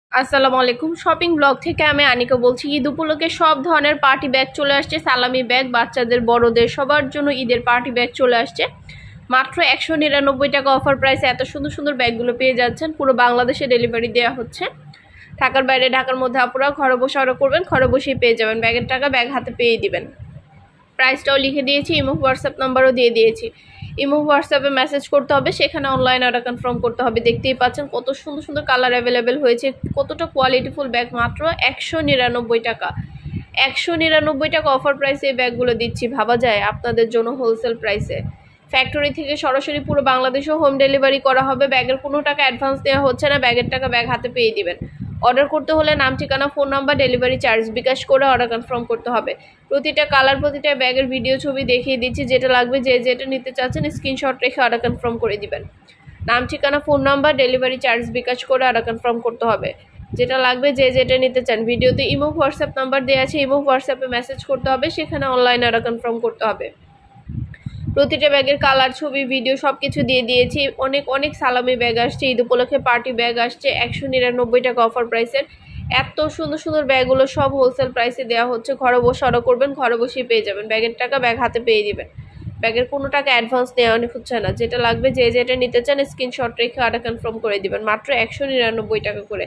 আসসালামু আলাইকুম। Shopping blog থেকে আমি আনিকা বলছি। ঈদ উপলক্ষে সব ধরনের পার্টি ব্যাগ চলে আসছে, সালামি ব্যাগ, বাচ্চাদের বড়দের সবার জন্য ঈদের পার্টি ব্যাগ চলে আসছে। মাত্র 199 টাকা অফার প্রাইসে এত সুন্দর সুন্দর ব্যাগগুলো পেয়ে যাচ্ছেন। পুরো বাংলাদেশে ডেলিভারি দেওয়া হচ্ছে। ঢাকার বাইরে, ঢাকার মধ্যে আপুরা ঘরে বসে অর্ডার করবেন, ঘরে বসেই পেয়ে যাবেন। ব্যাগের টাকা ব্যাগ হাতে পেয়ে দিবেন। প্রাইসটাও লিখে দিয়েছি, ইমো হোয়াটসঅ্যাপ নাম্বারও দিয়ে দিয়েছি। ইমো হোয়াটসঅ্যাপে মেসেজ করতে হবে, সেখানে অনলাইন অর্ডার কনফার্ম করতে হবে। দেখতেই পাচ্ছেন কত সুন্দর সুন্দর কালার অ্যাভেলেবেল হয়েছে, কতটা কোয়ালিটিফুল ব্যাগ। মাত্র 199 টাকা। 199 টাকা অফার প্রাইসে এই ব্যাগগুলো দিচ্ছি, ভাবা যায় আপনাদের জন্য হোলসেল প্রাইসে। ফ্যাক্টরি থেকে সরাসরি পুরো বাংলাদেশেও হোম ডেলিভারি করা হবে। ব্যাগের কোনো টাকা অ্যাডভান্স দেওয়া হচ্ছে না, ব্যাগের টাকা ব্যাগ হাতে পেয়ে দিবেন। অর্ডার করতে হলে নাম, ঠিকানা, phone number, delivery charge bKash করে অর্ডার কনফার্ম করতে হবে। প্রতিটা কালার, প্রতিটা ব্যাগের ভিডিও ছবি দেখিয়ে দিচ্ছি। যেটা লাগবে, যে যেটা নিতে চাচ্ছেন স্ক্রিনশট রেখে অর্ডার কনফার্ম করে দিবেন। নাম, ঠিকানা, phone number, delivery charge bKash করে অর্ডার কনফার্ম করতে হবে। যেটা লাগবে, যে যেটা নিতে চান। ভিডিওতে ইমো হোয়াটসঅ্যাপ নাম্বার দেওয়া আছে, ইমো হোয়াটসঅ্যাপে মেসেজ করতে হবে, সেখানে অনলাইন অর্ডার কনফার্ম করতে হবে। প্রতিটা ব্যাগের কালার, ছবি, ভিডিও সব কিছু দিয়ে দিয়েছি। অনেক অনেক সালামি ব্যাগ আসছে, ঈদ উপলক্ষে পার্টি ব্যাগ আসছে 199 টাকা অফার প্রাইসের। এত সুন্দর সুন্দর ব্যাগগুলো সব হোলসেল প্রাইসে দেওয়া হচ্ছে। ঘরে বসে অর্ডার করবেন, ঘরে বসেই পেয়ে যাবেন। ব্যাগের টাকা ব্যাগ হাতে পেয়ে দিবেন। ব্যাগের কোনো টাকা অ্যাডভান্স নেওয়া হচ্ছে না। যেটা লাগবে, যে যেটা নিতে চান স্ক্রিনশট রেখে অর্ডার কনফার্ম করে দিবেন। মাত্র 199 টাকা করে।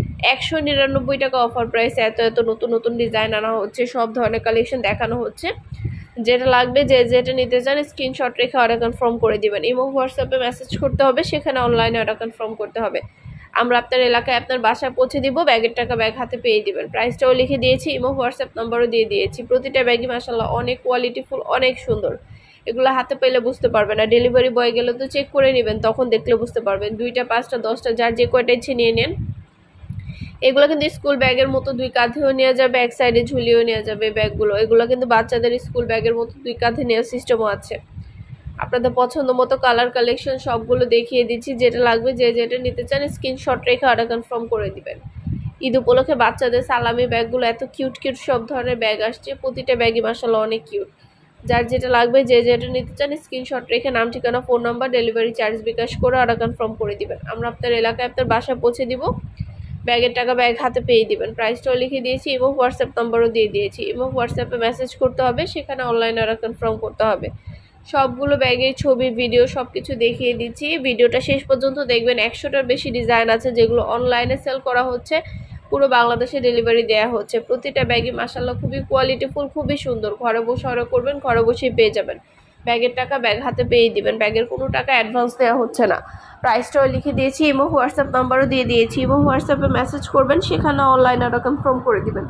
199 টাকা অফার প্রাইস। এত এত নতুন নতুন ডিজাইন আনা হচ্ছে, সব ধরনের কালেকশন দেখানো হচ্ছে। যেটা লাগবে, যে যেটা নিতে চান স্ক্রিনশট রেখে অর্ডার কনফার্ম করে দিবেন। ইমো হোয়াটসঅ্যাপে মেসেজ করতে হবে, সেখানে অনলাইনে অর্ডার কনফার্ম করতে হবে। আমরা আপনার এলাকায় আপনার বাসায় পৌঁছে দিব। ব্যাগের টাকা ব্যাগ হাতে পেয়ে দিবেন। প্রাইসটাও লিখে দিয়েছি, ইমো হোয়াটসঅ্যাপ নাম্বারও দিয়ে দিয়েছি। প্রতিটা ব্যাগই মাশাআল্লাহ অনেক কোয়ালিটিফুল, অনেক সুন্দর। এগুলো হাতে পেলে বুঝতে পারবেন না, ডেলিভারি বয় গেলে তো চেক করে নেবেন, তখন দেখলে বুঝতে পারবেন। 2টা, 5টা, 10টা, যার যে কয়টা ইচ্ছে নিয়ে নেন। এগুলো কিন্তু স্কুল ব্যাগের মতো 2 কাঁধেও নেওয়া যাবে, এক সাইডে ঝুলিয়েও নেওয়া যাবে ব্যাগগুলো। এগুলো কিন্তু বাচ্চাদের স্কুল ব্যাগের মতো 2 কাঁধে নেওয়ার সিস্টেমও আছে। আপনাদের পছন্দ মতো কালার কালেকশন সবগুলো দেখিয়ে দিচ্ছি। যেটা লাগবে, যে যেটা নিতে চান স্ক্রিনশট রেখে অর্ডার কনফার্ম করে দিবেন। ঈদ উপলক্ষে বাচ্চাদের সালামি ব্যাগগুলো এত কিউট কিউট সব ধরনের ব্যাগ আসছে। প্রতিটা ব্যাগই মাশাআল্লাহ অনেক কিউট। যার যেটা লাগবে, যে যেটা নিতে চান স্ক্রিনশট রেখে নাম, ঠিকানা, phone number, delivery charge bKash করে অর্ডার কনফার্ম করে দিবেন। আমরা আপনার এলাকায় আপনার বাসায় পৌঁছে দিব। ব্যাগের টাকা ব্যাগ হাতে পেয়ে দিবেন। প্রাইসটাও লিখে দিয়েছি, এবং হোয়াটসঅ্যাপ নাম্বারও দিয়ে দিয়েছি। এবং হোয়াটসঅ্যাপে মেসেজ করতে হবে, সেখানে অনলাইন অর্ডার কনফার্ম করতে হবে। সবগুলো ব্যাগের ছবি, ভিডিও সব কিছু দেখিয়ে দিচ্ছি। ভিডিওটা শেষ পর্যন্ত দেখবেন। 100টার বেশি ডিজাইন আছে, যেগুলো অনলাইনে সেল করা হচ্ছে। পুরো বাংলাদেশে ডেলিভারি দেওয়া হচ্ছে। প্রতিটা ব্যাগই মাশাআল্লাহ খুবই কোয়ালিটিফুল, খুবই সুন্দর। ঘরে বসে অর্ডার করবেন, ঘরে বসেই পেয়ে যাবেন। ব্যাগের টাকা ব্যাগ হাতে পেয়ে দিবেন। ব্যাগের কোনো টাকা অ্যাডভান্স দেওয়া হচ্ছে না। প্রাইসটাও লিখে দিয়েছি, ইমো হোয়াটসঅ্যাপ নাম্বারও দিয়ে দিয়েছি। ইমো হোয়াটসঅ্যাপে মেসেজ করবেন, সেখানে অনলাইন অর্ডার কনফার্ম করে দিবেন।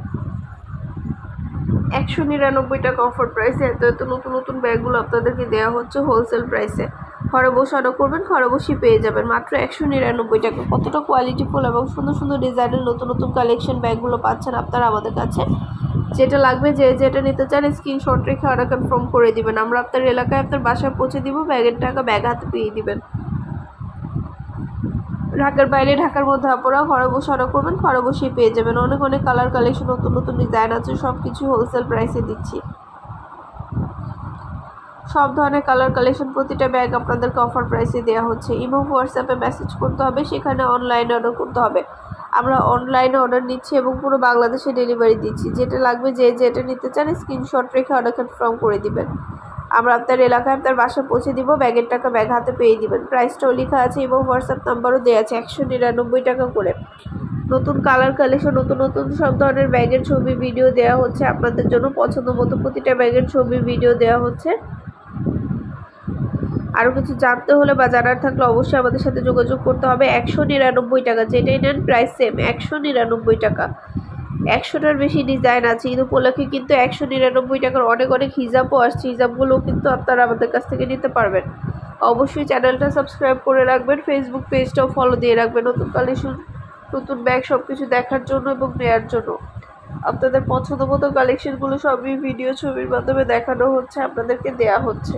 199 টাকা অফার প্রাইসে এত এত নতুন নতুন ব্যাগগুলো আপনাদেরকে দেওয়া হচ্ছে হোলসেল প্রাইসে। ঘরে বসে অর্ডার করবেন, ঘরে বসেই পেয়ে যাবেন। মাত্র 199 টাকা। কতটা কোয়ালিটিফুল এবং সুন্দর সুন্দর ডিজাইনের নতুন নতুন কালেকশন ব্যাগগুলো পাচ্ছেন আপনারা আমাদের কাছে। যেটা লাগবে, যে যেটা নিতে চান স্ক্রিনশট রেখে অর্ডার কনফার্ম করে দিবেন। আমরা আপনার এলাকায় আপনার বাসায় পৌঁছে দিব। ব্যাগের টাকা ব্যাগ হাতে পেয়ে দিবেন। ঢাকার বাইরে, ঢাকার মধ্যে আপনারা ঘরে বসে অর্ডার করবেন, ঘরে বসেই পেয়ে যাবেন। অনেক অনেক কালার কালেকশন, নতুন নতুন ডিজাইন আছে, সব কিছু হোলসেল প্রাইসে দিচ্ছি। সব ধরনের কালার কালেকশন, প্রতিটা ব্যাগ আপনাদেরকে অফার প্রাইসে দেওয়া হচ্ছে। ইমো হোয়াটসঅ্যাপে মেসেজ করতে হবে, সেখানে অনলাইনে অর্ডার করতে হবে। আমরা অনলাইনে অর্ডার নিচ্ছি এবং পুরো বাংলাদেশে ডেলিভারি দিচ্ছি। যেটা লাগবে, যে যেটা নিতে চান স্ক্রিনশট রেখে অর্ডার কনফার্ম করে দিবেন। আমরা আপনার এলাকায় আপনার বাসায় পৌঁছে দিব। ব্যাগের টাকা ব্যাগ হাতে পেয়ে দিবেন। প্রাইসটাও লেখা আছে এবং হোয়াটসঅ্যাপ নাম্বারও দেওয়া আছে। 199 টাকা করে। নতুন কালার কালেকশন, নতুন নতুন সব ধরনের ব্যাগের ছবি, ভিডিও দেওয়া হচ্ছে আপনাদের জন্য। পছন্দ মতো প্রতিটা ব্যাগের ছবি, ভিডিও দেওয়া হচ্ছে। আরও কিছু জানতে হলে বা জানার থাকলে অবশ্যই আমাদের সাথে যোগাযোগ করতে হবে। 199 টাকা। যেটাই নেন প্রাইস সেম, 199 টাকা। 100টার বেশি ডিজাইন আছে। ঈদ উপলক্ষে কিন্তু 199 টাকার অনেক অনেক হিজাবও আসছে। হিজাবগুলোও কিন্তু আপনারা আমাদের কাছ থেকে নিতে পারবেন। অবশ্যই চ্যানেলটা সাবস্ক্রাইব করে রাখবেন, ফেসবুক পেজটাও ফলো দিয়ে রাখবেন। নতুন কালেকশন, নতুন ব্যাগ সব কিছু দেখার জন্য এবং নেয়ার জন্য। আপনাদের পছন্দ মতো কালেকশনগুলো সবই ভিডিও, ছবির মাধ্যমে দেখানো হচ্ছে, আপনাদেরকে দেয়া হচ্ছে।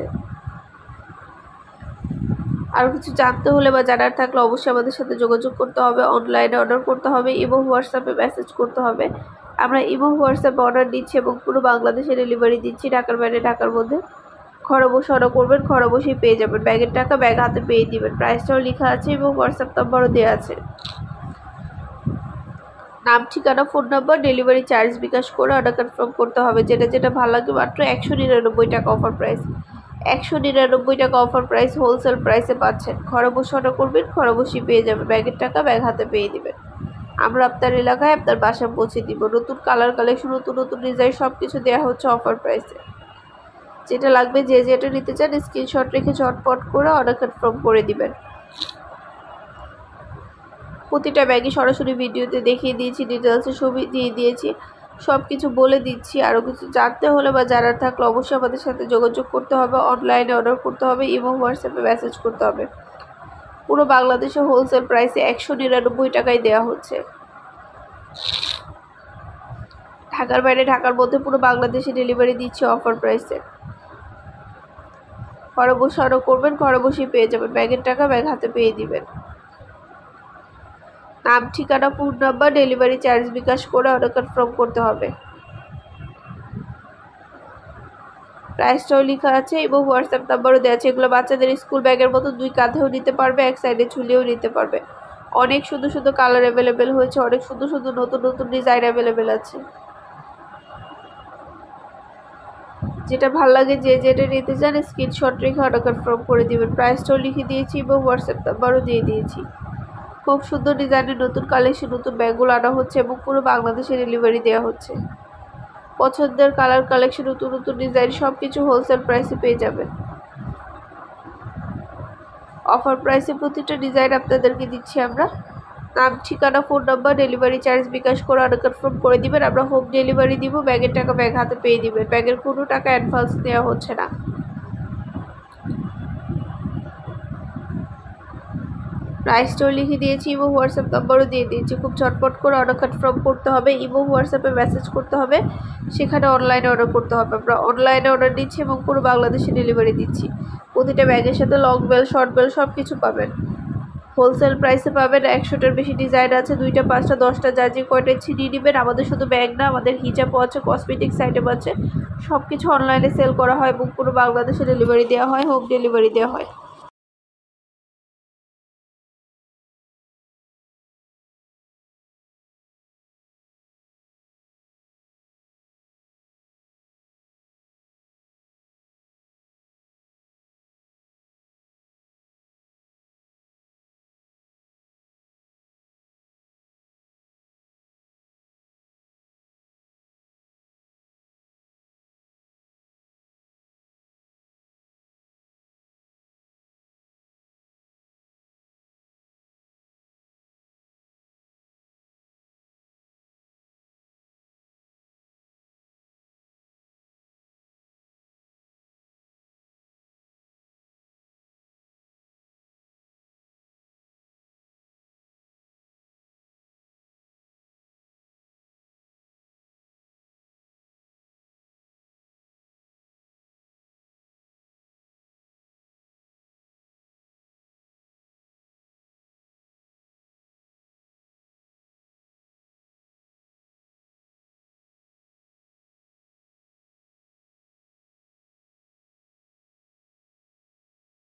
আরও কিছু জানতে হলে বা জানার থাকলে অবশ্যই আমাদের সাথে যোগাযোগ করতে হবে। অনলাইনে অর্ডার করতে হবে, এবং হোয়াটসঅ্যাপে মেসেজ করতে হবে। আমরা ইমো হোয়াটসঅ্যাপে অর্ডার দিচ্ছি এবং পুরো বাংলাদেশে ডেলিভারি দিচ্ছি। ঢাকার বাইরে, ঢাকার মধ্যে ঘরে বসে অর্ডার করবেন, ঘরে বসেই পেয়ে যাবেন। ব্যাগের টাকা ব্যাগ হাতে পেয়ে দিবেন। প্রাইসটাও লেখা আছে এবং হোয়াটসঅ্যাপ নাম্বারও দেওয়া আছে। নাম, ঠিকানা, phone number, delivery charge bKash করে অর্ডার কনফার্ম করতে হবে। যেটা যেটা ভালো লাগে মাত্র 199 টাকা অফার প্রাইস। 199 টাকা অফার প্রাইস, হোলসেল প্রাইসে পাচ্ছেন। ঘরে বসে অর্ডার করবেন, ঘরে বসেই পেয়ে যাবেন। ব্যাগের টাকা ব্যাগ হাতে পেয়ে দিবেন। আমরা আপনার এলাকায় আপনার বাসায় পৌঁছে দিব। নতুন কালার কালেকশন, নতুন নতুন ডিজাইন সব কিছু দেওয়া হচ্ছে অফার প্রাইসে। যেটা লাগবে যে যেটা নিতে চান স্ক্রিনশট রেখে ঝটপট করে অর্ডার কনফার্ম করে দিবেন। প্রতিটা ব্যাগে সরাসরি ভিডিওতে দেখিয়ে দিয়েছি, ডিটেলসে ছবি দিয়ে দিয়েছি, সব কিছু বলে দিচ্ছি। আরও কিছু জানতে হলে বা জানার থাকলে অবশ্যই আমাদের সাথে যোগাযোগ করতে হবে, অনলাইনে অর্ডার করতে হবে এবং হোয়াটসঅ্যাপে মেসেজ করতে হবে। পুরো বাংলাদেশে হোলসেল প্রাইসে 199 টাকায় দেওয়া হচ্ছে। ঢাকার বাইরে, ঢাকার মধ্যে পুরো বাংলাদেশে ডেলিভারি দিচ্ছে অফার প্রাইসে। ঘরে বসে অর্ডার করবেন, ঘরে বসেই পেয়ে যাবেন। ব্যাগের টাকা ব্যাগ হাতে পেয়ে দিবেন। নাম, ঠিকানা, phone number, delivery charge bKash করে অর্ডার কনফার্ম করতে হবে। প্রাইসটাও লেখা আছে এবং হোয়াটসঅ্যাপ নাম্বারও দেওয়া আছে। এগুলো বাচ্চাদের স্কুল ব্যাগের মতো 2 কাঁধেও নিতে পারবে, এক সাইডে ঝুলিয়েও নিতে পারবে। অনেক সুন্দর সুন্দর কালার অ্যাভেলেবেল হয়েছে, অনেক সুন্দর সুন্দর নতুন নতুন ডিজাইন অ্যাভেলেবেল আছে। যেটা ভালো লাগে যে যেটা নিতে চান স্ক্রিনশট রেখে অর্ডার কনফার্ম করে দিবেন। প্রাইসটাও লিখে দিয়েছি এবং হোয়াটসঅ্যাপ নাম্বারও দিয়ে দিয়েছি। খুব সুন্দর ডিজাইনের নতুন কালেকশন, নতুন ব্যাগগুলো আনা হচ্ছে এবং পুরো বাংলাদেশে ডেলিভারি দেওয়া হচ্ছে। পছন্দের কালার কালেকশন, নতুন নতুন ডিজাইন সব কিছু হোলসেল প্রাইসে পেয়ে যাবেন। অফার প্রাইসে প্রতিটা ডিজাইন আপনাদেরকে দিচ্ছি আমরা। নাম, ঠিকানা, phone number, delivery charge bKash করে অর্ডার কনফার্ম করে দিবেন। আমরা হোম ডেলিভারি দিব। ব্যাগের টাকা ব্যাগ হাতে পেয়ে দিবেন। ব্যাগের কোনো টাকা অ্যাডভান্স দেওয়া হচ্ছে না। প্রাইসটাও লিখে দিয়েছি এবং হোয়াটসঅ্যাপ নাম্বারও দিয়ে দিয়েছি। খুব ঝটপট করে অর্ডার কনফার্ম করতে হবে এবং হোয়াটসঅ্যাপে মেসেজ করতে হবে, সেখানে অনলাইনে অর্ডার করতে হবে। আমরা অনলাইনে অর্ডার দিচ্ছি এবং পুরো বাংলাদেশে ডেলিভারি দিচ্ছি। প্রতিটা ব্যাগের সাথে লং বেল, শর্ট বেল সব কিছু পাবেন। হোলসেল প্রাইসে পাবেন। 100টার বেশি ডিজাইন আছে। 2টা 5টা 10টা যা যে কয়টা ছিনিয়ে নেবেন। আমাদের শুধু ব্যাগ না, আমাদের হিজাবও আছে, কসমেটিক্স আইটেম আছে। সব কিছু অনলাইনে সেল করা হয় এবং পুরো বাংলাদেশে ডেলিভারি দেওয়া হয়, হোম ডেলিভারি দেওয়া হয়।